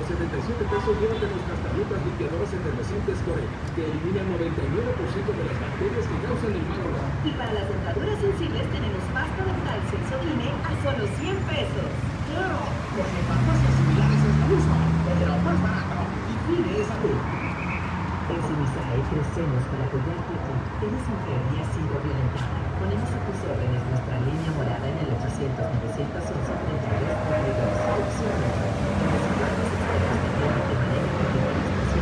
77 pesos llévate nuestras tabletas limpiadoras efervescentes Corel, que eliminan 99% de las bacterias que causan el mal olor. Y para las dentaduras sensibles tenemos pasta dental Sensodyne a solo 100 pesos. ¡Claro! Porque farmacias similares es lo mismo, pero más barato. Y pide salud. En Simisae crecemos para apoyarte a ti. Eres enfermería sin violentada. Ponemos a tus órdenes nuestra línea morada en el 800-911-3332. Opción número. Donde sus planes expertos te atienden de manera individualizada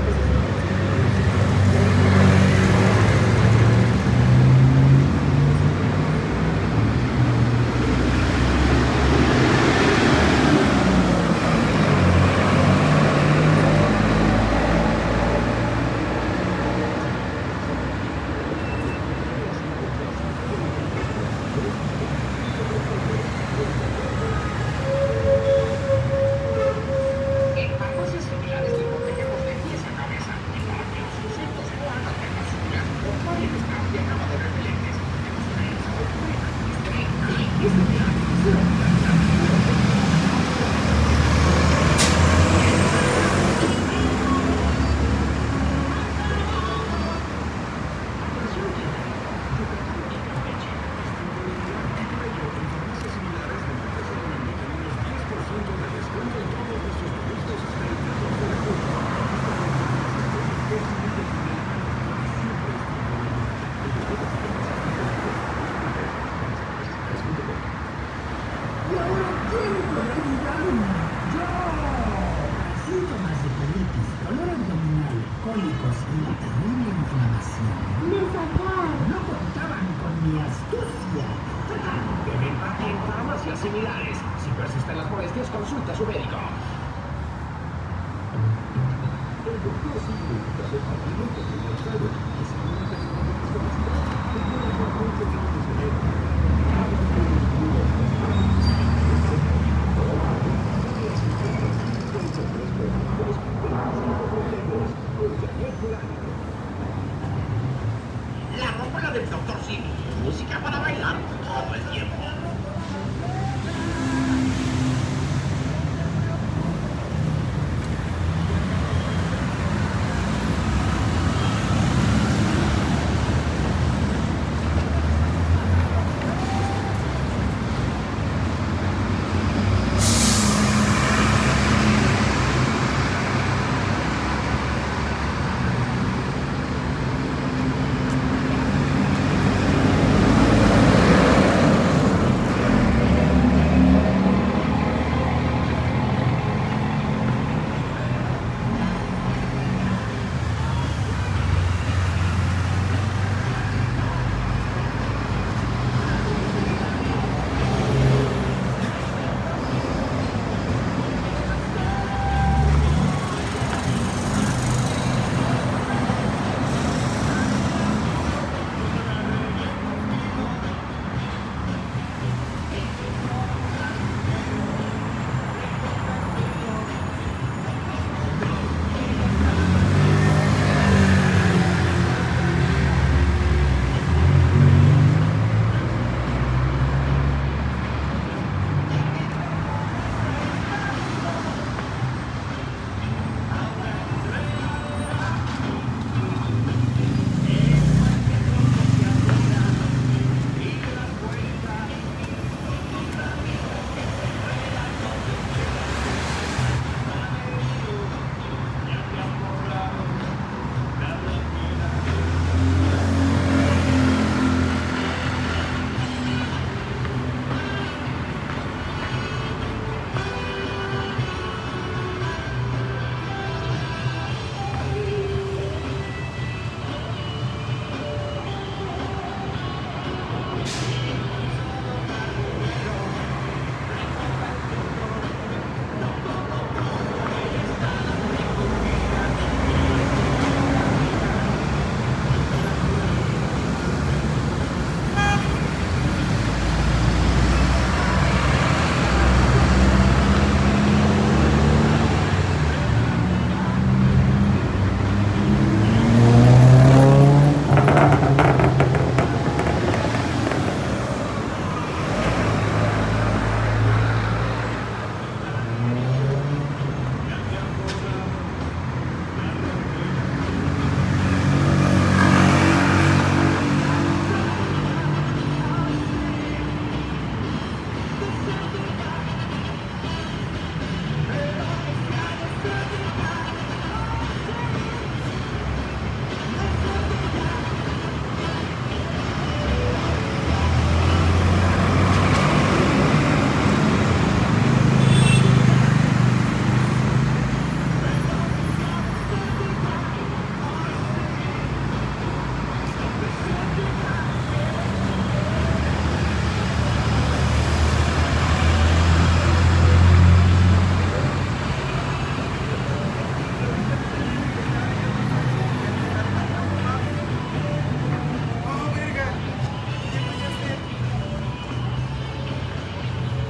「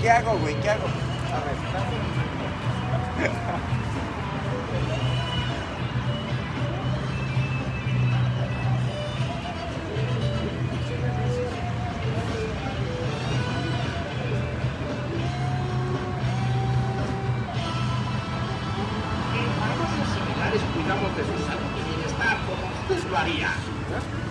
¿qué hago, güey? ¿Qué hago? A ver, En negocios similares cuidamos de su salud y bienestar como usted lo haría.